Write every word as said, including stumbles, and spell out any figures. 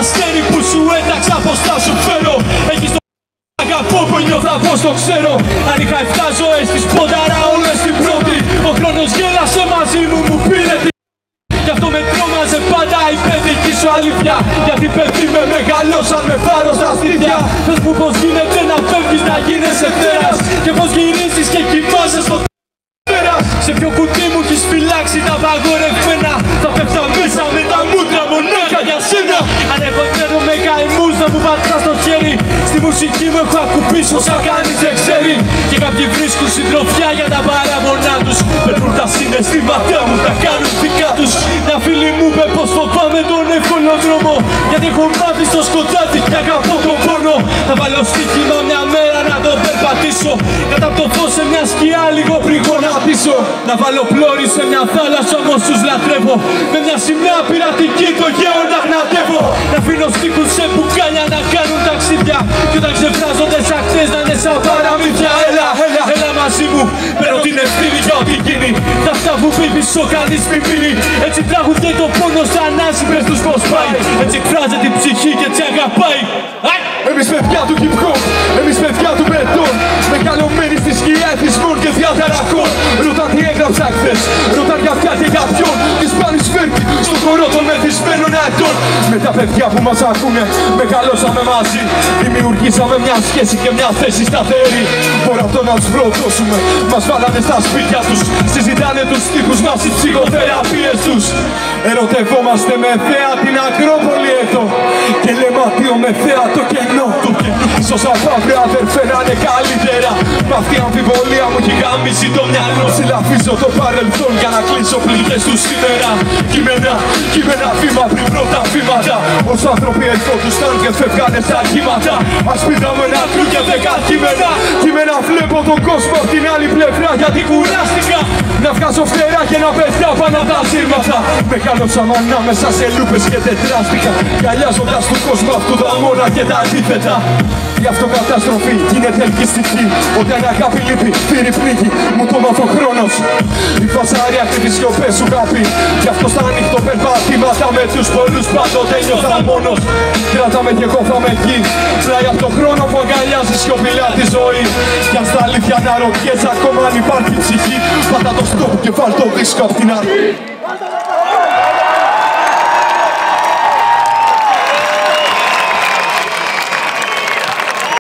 αστέρι που σου έταξα πως θα σου φέρω. Έχεις το αγαπώ που νιώθα πως το ξέρω. Αν είχα εφτά ζωές τις πόνταρα όλες την πρώτη. Ο χρόνος γέλασε μαζί μου, μου πήρε τη. Γι' αυτό με τρόμαζε πάντα η παιδική σου αλήθεια. Γιατί παιδί με μεγαλώσαν με φάρο στα στήθια. Πες μου πως γίνεται να φεύγεις να γίνεσαι τέρας. Και πως γυρίζεις και κοιμάσαι στο τέρας. Σε ποιο κουτί μου έχεις φυλάξει τα παγορευμένα. Θα πέφτα μέσα με τα μούτρα μονάχα για σένα. Αν έχω ξέρω με καημούς να μου πατάς στο χέρι. Στη μουσική μου έχω ακουμπήσει όσα κανείς δεν ξέρει. Και κάποιοι βρίσκουν συντροφιά για τα παραμονά τους. Παίρνουν τα συναισθήματά μου, τα κάνουν δικά τους. Μια φίλη μου είπε πως φοβάμαι τον εύκολο δρόμο. Γιατί έχω μάθει στο σκοτάδι και αγαπώ τον πόνο. Θα βάλω στοίχημα μια μέρα να το περπατήσω. Κατά το φως σε μια σκιά λίγο πριν γονατίσω. Να βάλω πλώρη σε μια θάλασσα όμως τους λατρεύω. Με μια σημαία πειρατική το γέο να γνατεύω. Να αφήνω στίχους σε μπουκάλια να κάνουν ταξίδια. Κι όταν ξεφράζονται σαν ακτές να είναι σαν παραμύθια. Έλα, έλα, έλα μαζί μου, παίρνω την ευθύνη για ό,τι γίνει. Τα αυτά που πει πίσω κανείς μη μείνει. Έτσι τραγουδιέται το πόνο σαν άση, πες τους πως πάει. Έτσι εκφράζεται την ψυχή και έτσι αγαπάει. Εμείς παιδιά του hip hop, εμείς παιδιά του μπετόν. Μεγαλωμένοι στη σκιά εθισμών και διαταραχών. Ρωτάν τι έγραψα χθες, ρωτάν για ποια και για ποιον. Τι σπάνι σφέρκει στον χορό των μεθυσμένων ετών. Με τα παιδιά που μας ακούνε, μεγαλώσαμε μαζί. Δημιουργήσαμε μια σχέση και μια θέση σταθερή. Μπορώ αυτό να τους προδώσουμε, μας βάλανε στα σπίτια τους. Συζητάνε τους στίχους μας, οι ψυχοθεραπείες τους. Ερωτευόμαστε με θέα την Ακρόπολη εδώ. Και λέμε αντίο με θέα το κενό του. Ίσως αφαύρε αδερφέ να είναι καλύτερα. Μ' αυτή η αμφιβολία μου έχει γάμισει το μυαλό. Συλλαφίζω το παρελθόν για να κλείσω πληγές του σήμερα. Κείμενα, κείμενα βήμα πριν πρώτα βήματα. Ως άνθρωποι ελφωτούσαν και φεύγανε στα κύματα. Ας πήδαμε ένα κρού και δέκα κείμενα. Κείμενα βλέπω τον κόσμο από την άλλη πλευρά. Γιατί κουράστηκα να βγάζω φτερά και να πέφτω πάνω τα σύρματα. Μεγάλωσαμε ανάμεσα σε λούπες και τετράστηκα. Γυαλιάζοντας τον κόσμο αυτού τα μόνα και τα αντίθετα. Η αυτοκαταστροφή γίνεται ελκυστική. Όταν η αγάπη λείπει, πήρε πνίγει. Μου το μάθω χρόνος. Η φασάρια και τις σιωπές σου γάπη. Γι' αυτό στα ανοιχτό περπατήματα με τους πολλούς πάντοτε νιώθα μόνος. Κράταμε κι εγώ θα με εκεί. Πλάι από τον χρόνο που αγκαλιάζει σιωπηλά τη ζωή. Κι αν στα αλήθεια να ρωτιέσαι ακόμα αν υπάρχει ψυχή. Πάτα το στόπ και βάλ το δίσκο απ' την αρχή.